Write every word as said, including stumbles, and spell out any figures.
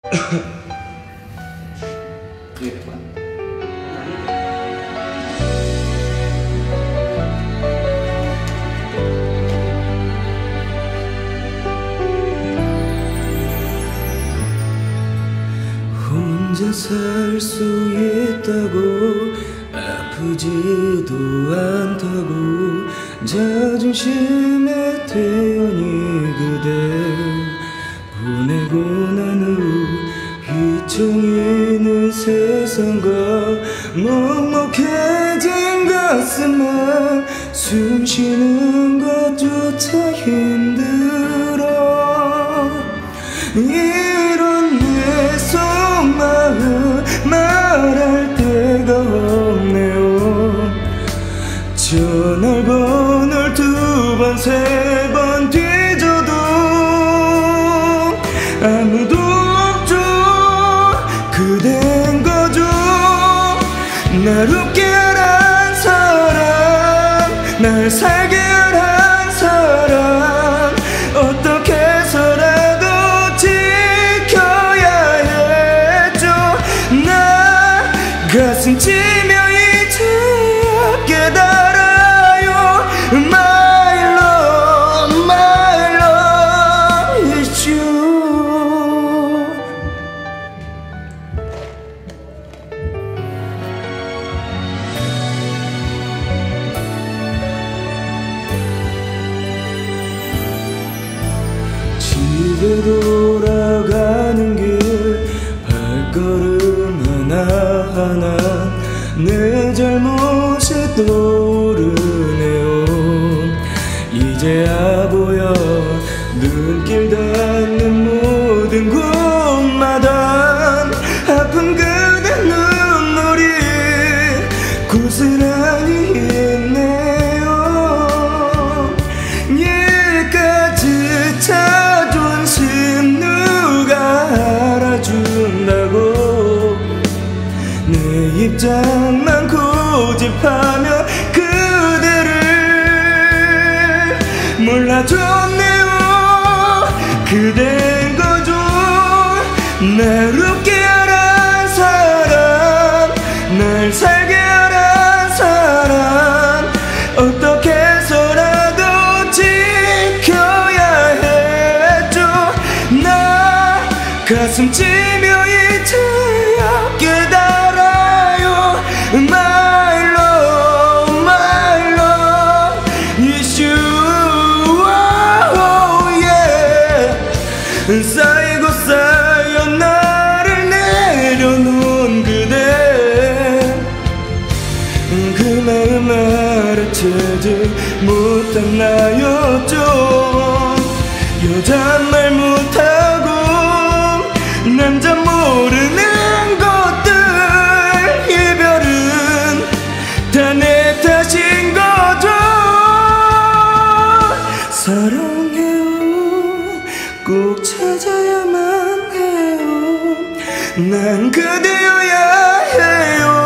혼자 살 수 있다고 아프지도 않다고 자존심에 태연히 그대 보내고 난 후 휘청이는 세상과 먹먹해진 가슴에 숨 쉬는 것조차 힘들어. 이런 내 속마음 말할 데가 없네요. 전화번호를 두 번 세 번 뒤져도 아무도 없죠. 그댄 거죠. 날 웃게 하란 사람, 날 살게 하란 사람, 어떻게 해서라도 지켜야 했죠. 나 가슴 찌며 이제야 깨달아요. My love, my love is you. 집에 돌아가는 길 발걸음 하나하나 내 잘못이 떠오르네요. 이제야 보여 눈길 닿는 모든 곳마다 아픈 그대 눈물이 고스란히 있네요. 여기까지 자존심 누가 알아준다고 내 입장만 고집하며 그대를 몰라줬네요. 그댄 거죠. 날 웃게 하란 사람, 날 살게 하란 사람, 어떻게 해서라도 지켜야 했죠. 나 가슴 찌며 이제야 깨달아요. My love, my love is you. Oh, yeah. 쌓이고 쌓여 나를 내려놓은 그대, 그 마음 알아채지 못한 나였죠. 여자 말 못하고 남자 모르는 것들, 이별은 다 내 탓인 거죠. 사랑해요. 꼭 찾아야만 해요. 난 그대여야 해요.